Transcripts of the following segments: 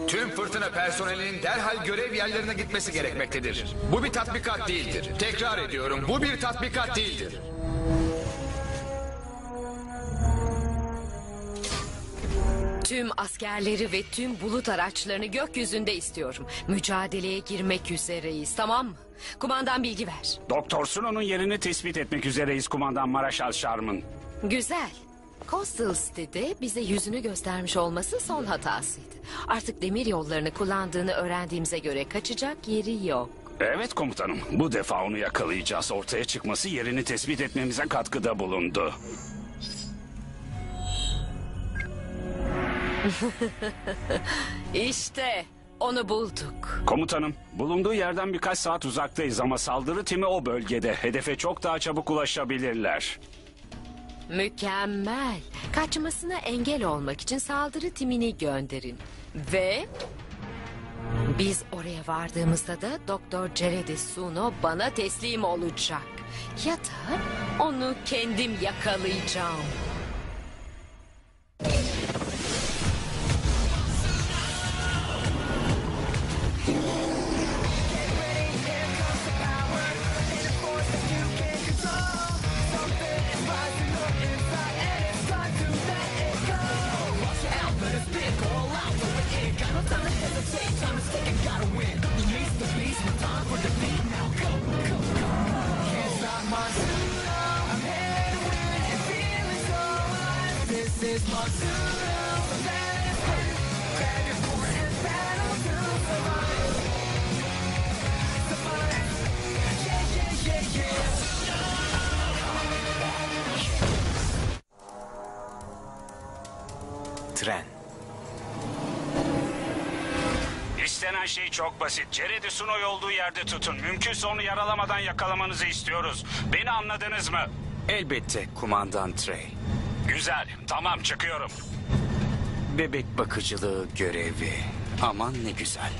Tüm fırtına personelinin derhal görev yerlerine gitmesi gerekmektedir. Bu bir tatbikat değildir. Tekrar ediyorum, bu bir tatbikat değildir. Tüm askerleri ve tüm bulut araçlarını gökyüzünde istiyorum. Mücadeleye girmek üzereyiz, tamam mı? Kumandan bilgi ver. Doktor Suno'nun yerini tespit etmek üzereyiz kumandan Maraşal Sharman. Güzel. Coastal City'de bize yüzünü göstermiş olması son hatasıydı. Artık demir yollarını kullandığını öğrendiğimize göre kaçacak yeri yok. Evet komutanım, bu defa onu yakalayacağız. Ortaya çıkması yerini tespit etmemize katkıda bulundu. İşte onu bulduk. Komutanım, bulunduğu yerden birkaç saat uzaktayız ama saldırı timi o bölgede. Hedefe çok daha çabuk ulaşabilirler. Mükemmel. Kaçmasına engel olmak için saldırı timini gönderin. Ve biz oraya vardığımızda da Doktor Ceredi Suno bana teslim olacak. Ya da onu kendim yakalayacağım. Tren. İstenen şey çok basit. Ceredi Suno'yu olduğu yerde tutun. Mümkünse onu yaralamadan yakalamanızı istiyoruz. Beni anladınız mı? Elbette kumandan Trey. Güzel, tamam çıkıyorum. Bebek bakıcılığı görevi. Aman ne güzel.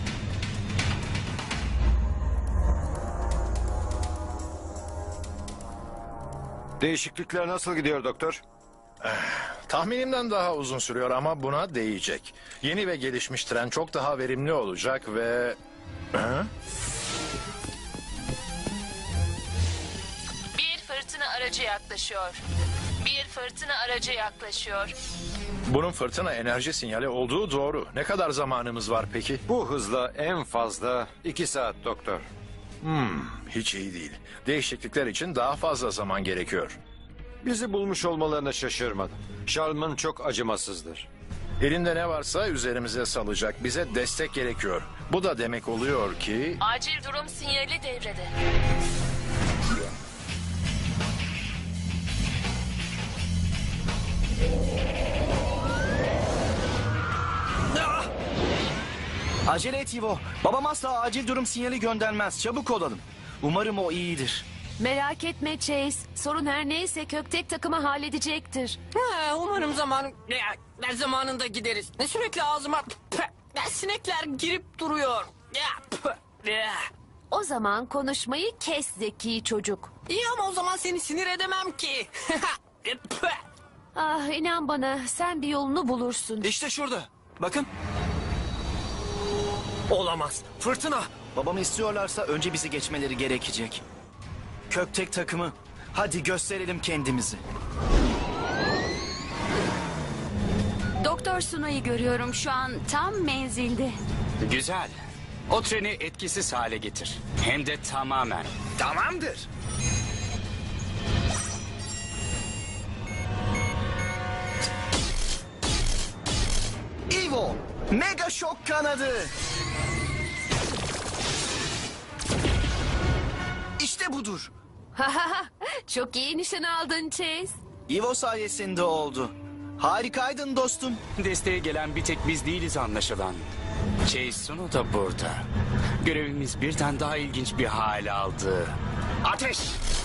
Değişiklikler nasıl gidiyor doktor? Tahminimden daha uzun sürüyor ama buna değecek. Yeni ve gelişmiş tren çok daha verimli olacak ve... Hı? Bir fırtına aracı yaklaşıyor. Bir fırtına aracı yaklaşıyor. Bunun fırtına enerji sinyali olduğu doğru. Ne kadar zamanımız var peki? Bu hızla en fazla 2 saat doktor. Hiç iyi değil. Değişiklikler için daha fazla zaman gerekiyor. Bizi bulmuş olmalarına şaşırmadım. Sharman çok acımasızdır. Elinde ne varsa üzerimize salacak. Bize destek gerekiyor. Bu da demek oluyor ki... Acil durum sinyali devrede. Acele et Ivo. Babam asla acil durum sinyali göndermez. Çabuk olalım. Umarım o iyidir. Merak etme Chase. Sorun her neyse Köktek takımı halledecektir. Umarım zamanında gideriz. Sürekli ağzıma sinekler girip duruyor. O zaman konuşmayı kes zeki çocuk. İyi ama o zaman seni sinir edemem ki. Ah inan bana sen bir yolunu bulursun. İşte şurada. Bakın. Olamaz. Fırtına. Babamı istiyorlarsa önce bizi geçmeleri gerekecek. Köktek takımı. Hadi gösterelim kendimizi. Doktor Suna'yı görüyorum şu an tam menzilde. Güzel. O treni etkisiz hale getir. Hem de tamamen. Tamamdır. Ivo. Mega şok kanadı. İşte budur. Çok iyi nişan aldın Chase. Ivo sayesinde oldu. Harikaydın dostum. Desteğe gelen bir tek biz değiliz anlaşılan. Chase Suno da burada. Görevimiz birden daha ilginç bir hale aldı. Ateş!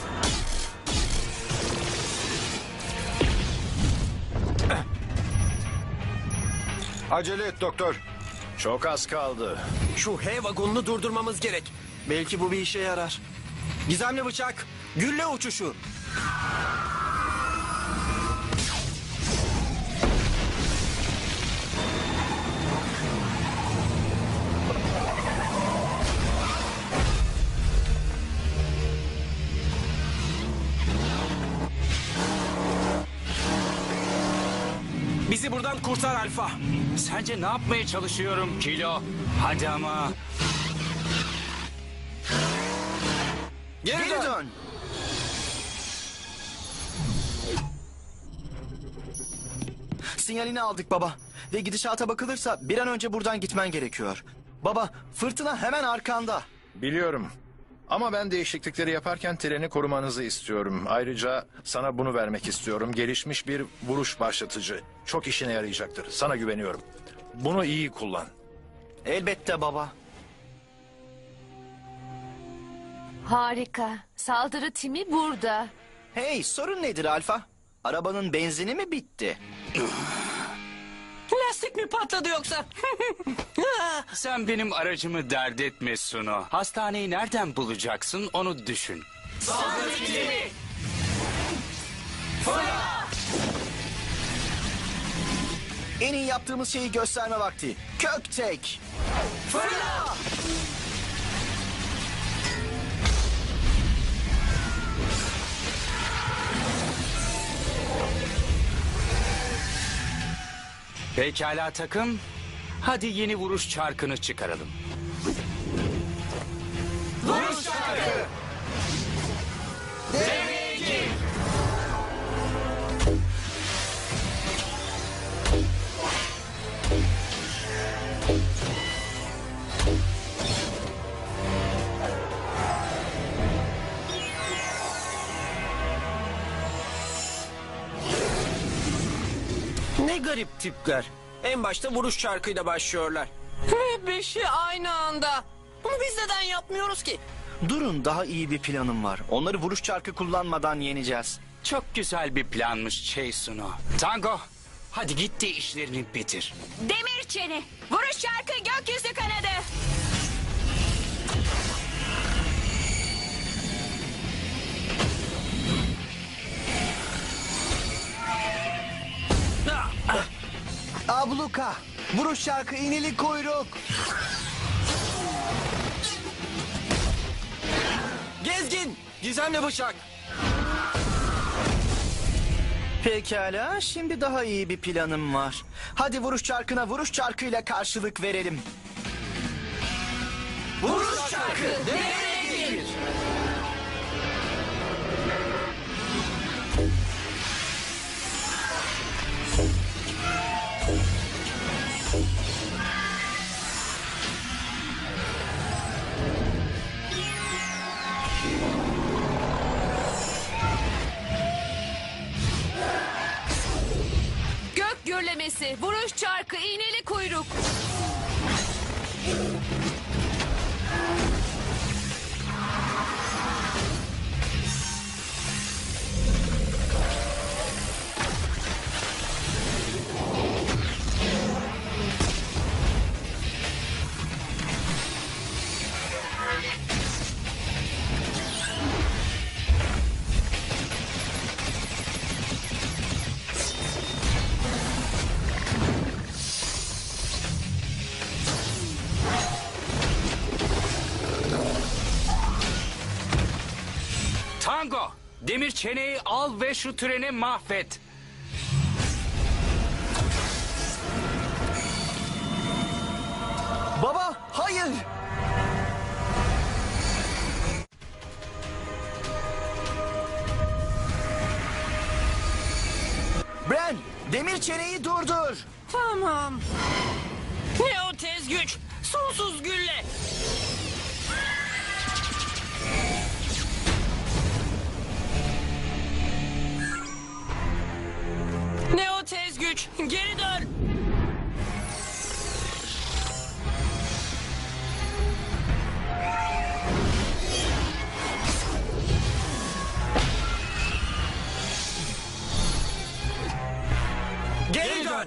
Acele et doktor. Çok az kaldı. Şu H vagonunu durdurmamız gerek. Belki bu bir işe yarar. Gizemli bıçak. Gülle uçuşu. Onlardan kurtar Alfa. Sence ne yapmaya çalışıyorum Kilo? Hadi ama. Geri dön. Sinyalini aldık baba. Ve gidişata bakılırsa bir an önce buradan gitmen gerekiyor. Baba, fırtına hemen arkanda. Biliyorum. Ama ben değişiklikleri yaparken treni korumanızı istiyorum. Ayrıca sana bunu vermek istiyorum. Gelişmiş bir vuruş başlatıcı. Çok işine yarayacaktır. Sana güveniyorum. Bunu iyi kullan. Elbette baba. Harika. Saldırı timi burada. Hey, sorun nedir Alfa? Arabanın benzini mi bitti? Lastik mi patladı yoksa? Sen benim aracımı dert etme Suno. Hastaneyi nereden bulacaksın onu düşün. En iyi yaptığımız şeyi gösterme vakti. Köktek. Fırla! Pekala takım. Hadi yeni vuruş çarkını çıkaralım. Vuruş çarkı. Ne garip tipler. En başta vuruş çarkıyla başlıyorlar. Ve beşi aynı anda. Bunu biz neden yapmıyoruz ki? Durun, daha iyi bir planım var. Onları vuruş çarkı kullanmadan yeneceğiz. Çok güzel bir planmış Chase Suno. Tango, hadi git de işlerini bitir. Demir çeni. Vuruş şarkı gökyüzü kanadı. Abluka. Vuruş şarkı inili kuyruk. Gezgin. Gizemli bıçak. Pekala, şimdi daha iyi bir planım var. Hadi vuruş çarkına vuruş çarkıyla karşılık verelim. Vuruş çarkı. Devreye gir. Gök gürlemesi, vuruş çarkı, iğneli kuyruk. Tango, demir çeneyi al ve şu treni mahvet. Baba, hayır. Bren, demir çeneyi durdur. Tamam. Ne o tez güç? Sonsuz gülle. Ne o tez güç? Geri dön. Geri dön.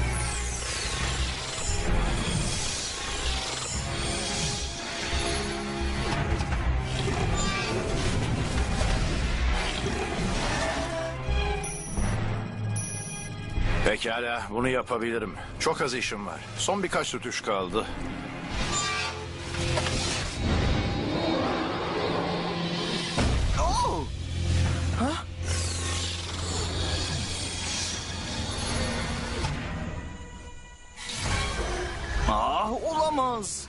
Pekala, bunu yapabilirim. Çok az işim var. Son birkaç tutuş kaldı. Oh! Ha? Ah, olamaz.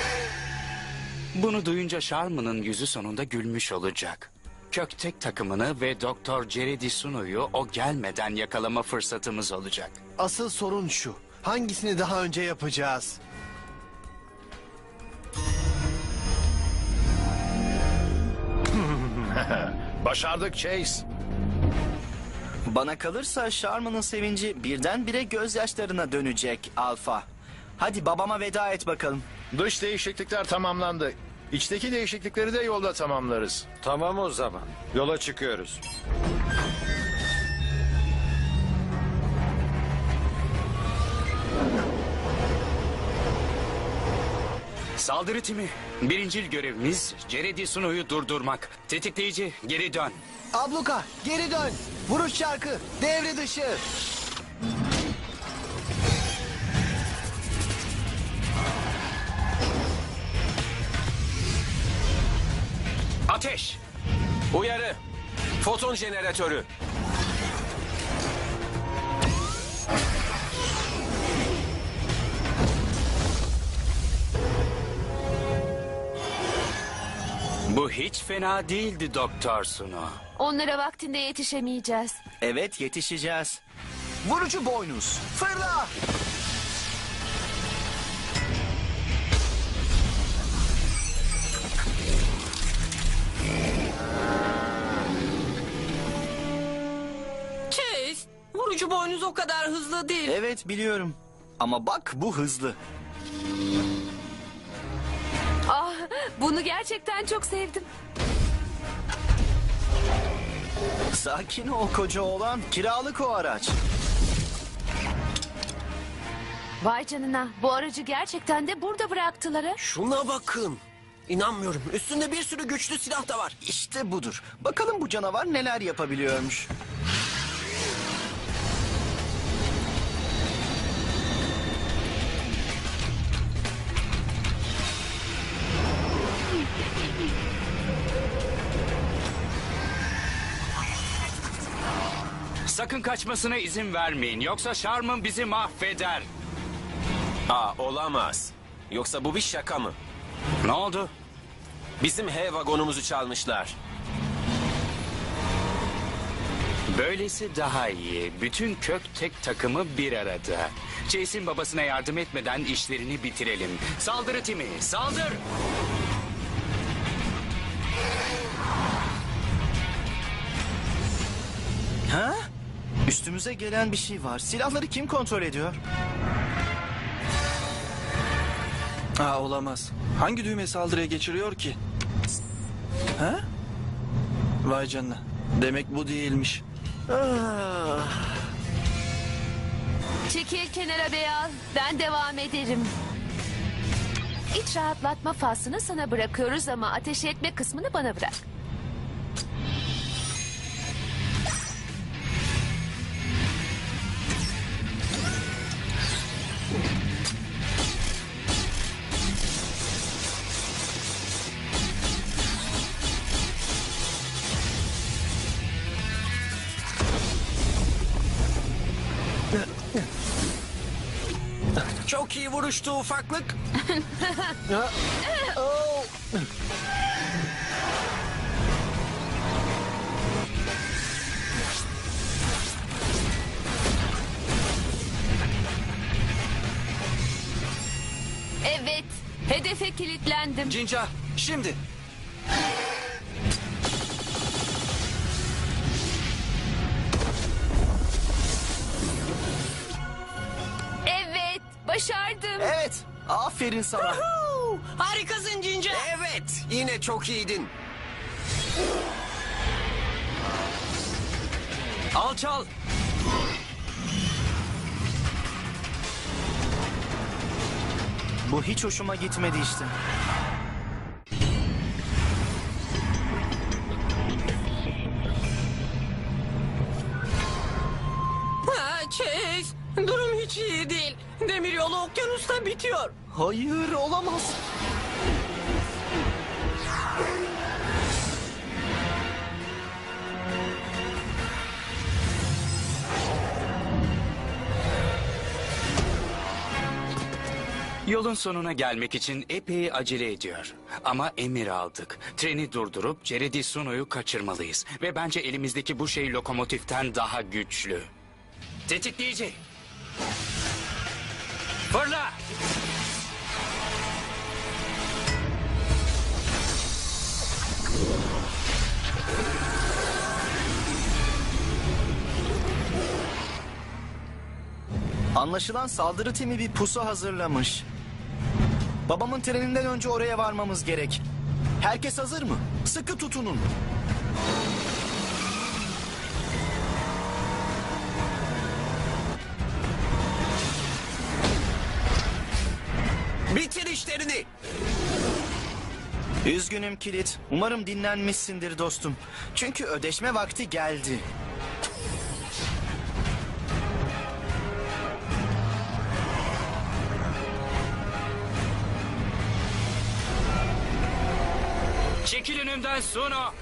Bunu duyunca Sharman'ın yüzü sonunda gülmüş olacak. Köktek takımını ve Doktor Jerry Suno'yu o gelmeden yakalama fırsatımız olacak. Asıl sorun şu. Hangisini daha önce yapacağız? Başardık Chase. Bana kalırsa Sharman'ın sevinci birdenbire gözyaşlarına dönecek Alfa. Hadi babama veda et bakalım. Dış değişiklikler tamamlandı. İçteki değişiklikleri de yolda tamamlarız. Tamam o zaman. Yola çıkıyoruz. Saldırı timi. Birincil görevimiz Jerry Suno'yu durdurmak. Tetikleyici geri dön. Abluka geri dön. Vuruş çarkı devre dışı. Ateş! Uyarı! Foton jeneratörü! Bu hiç fena değildi Doktor Suno. Onlara vaktinde yetişemeyeceğiz. Evet, yetişeceğiz. Vurucu boynuz. Fırla! Chase, vurucu boynuz o kadar hızlı değil. Evet, biliyorum. Ama bak, bu hızlı. Ah, bunu gerçekten çok sevdim. Sakin ol koca oğlan. Kiralık o araç. Vay canına, bu aracı gerçekten de burada bıraktılar ha. Şuna bakın. İnanmıyorum. Üstünde bir sürü güçlü silah da var. İşte budur. Bakalım bu canavar neler yapabiliyormuş. Sakın kaçmasına izin vermeyin. Yoksa Sharman bizi mahveder. Olamaz. Yoksa bu bir şaka mı? Ne oldu? Bizim H vagonumuzu çalmışlar. Böylesi daha iyi. Bütün Köktek takımı bir arada. Chase'in babasına yardım etmeden işlerini bitirelim. Saldırı timi, saldır! Ha? Üstümüze gelen bir şey var. Silahları kim kontrol ediyor? Olamaz. Hangi düğme saldırıya geçiriyor ki? Ha? Vay canına. Demek bu değilmiş. Çekil kenara Beyaz, ben devam ederim. İç rahatlatma faslını sana bırakıyoruz ama ateş etme kısmını bana bırak. Çok iyi vuruştu ufaklık. Evet, hedefe kilitlendim. Cinca, şimdi. Evet, başardım. Evet. Aferin sana. Harikasın Cinca. Evet. Yine çok iyiydin. Alçal. Bu hiç hoşuma gitmedi işte. Chase, durum hiç iyi değil. Demiryolu okyanusta bitiyor. Hayır, olamaz. Yolun sonuna gelmek için epey acele ediyor. Ama emir aldık. Treni durdurup Ceredi Suno'yu kaçırmalıyız. Ve bence elimizdeki bu şey lokomotiften daha güçlü. Tetikleyici. Fırla! Anlaşılan saldırı timi bir pusu hazırlamış. Babamın treninden önce oraya varmamız gerek. Herkes hazır mı? Sıkı tutunun. Bitir işlerini. Üzgünüm Kilit. Umarım dinlenmişsindir dostum. Çünkü ödeşme vakti geldi. Çekil önümden Suno.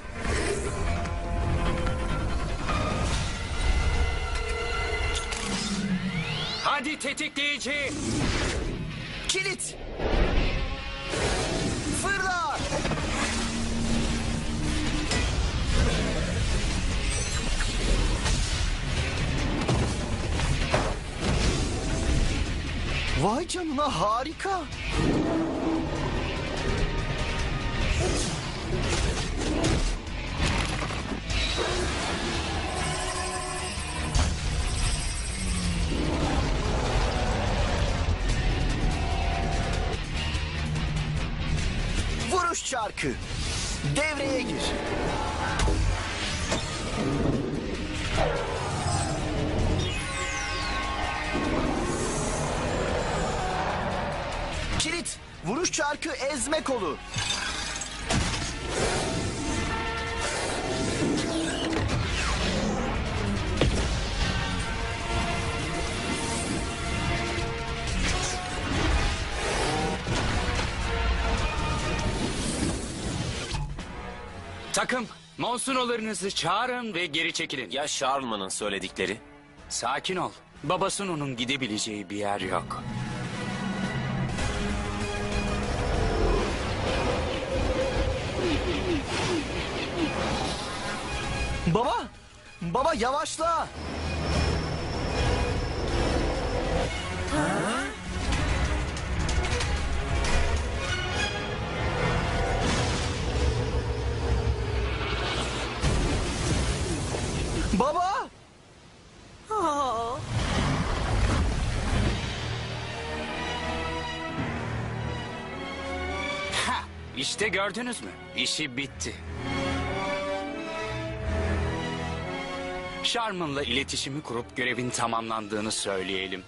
Hadi tetikleyici. Kilit! Fırla! Vay canına, harika. Vuruş çarkı. Devreye gir. Kilit. Vuruş çarkı ezme kolu. Takım, monsunolarınızı çağırın ve geri çekilin. Ya Charlemagn'ın söyledikleri? Sakin ol. Babasının gidebileceği bir yer yok. Baba! Baba yavaşla! Baba! Ha, işte gördünüz mü? İşi bitti. Sharman'la iletişimi kurup görevin tamamlandığını söyleyelim.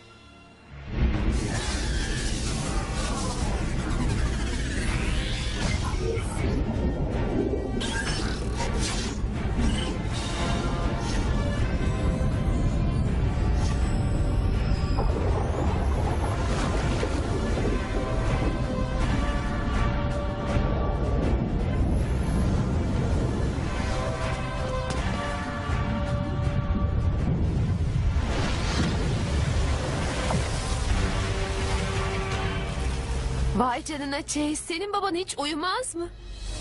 Vay canına Chase, senin baban hiç uyumaz mı?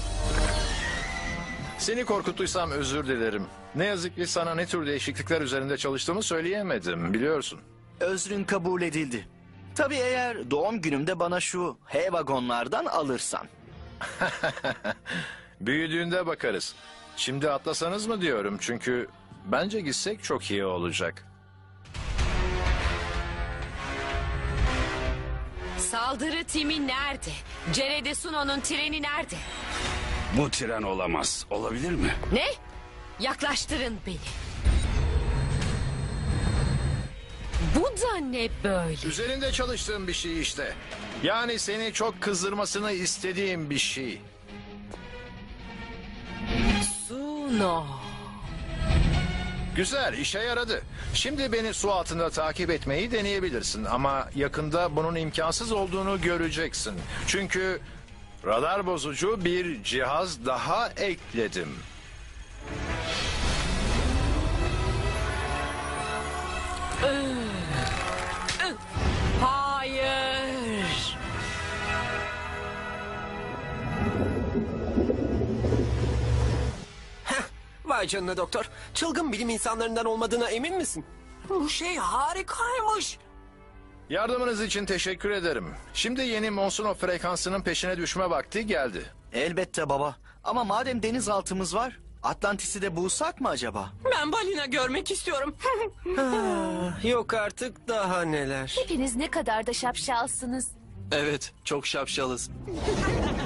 Seni korkuttuysam özür dilerim. Ne yazık ki sana ne tür değişiklikler üzerinde çalıştığımı söyleyemedim, biliyorsun. Özrün kabul edildi. Tabii eğer doğum günümde bana şu H-vagonlardan alırsan. Büyüdüğünde bakarız. Şimdi atlasanız mı diyorum, çünkü bence gitsek çok iyi olacak. Saldırı timi nerede? Cerede Suno'nun treni nerede? Bu tren olamaz. Olabilir mi? Ne? Yaklaştırın beni. Bu da ne böyle? Üzerinde çalıştığım bir şey işte. Yani seni çok kızdırmasını istediğim bir şey. Suno. Güzel, işe yaradı. Şimdi beni su altında takip etmeyi deneyebilirsin. Ama yakında bunun imkansız olduğunu göreceksin. Çünkü radar bozucu bir cihaz daha ekledim. Hayır. Vay canına doktor. Çılgın bilim insanlarından olmadığına emin misin? Bu şey harikaymış. Yardımınız için teşekkür ederim. Şimdi yeni Monsunov frekansının peşine düşme vakti geldi. Elbette baba. Ama madem denizaltımız var, Atlantis'i de bulsak mı acaba? Ben balina görmek istiyorum. Yok artık daha neler. Hepiniz ne kadar da şapşalsınız. Evet, çok şapşalız.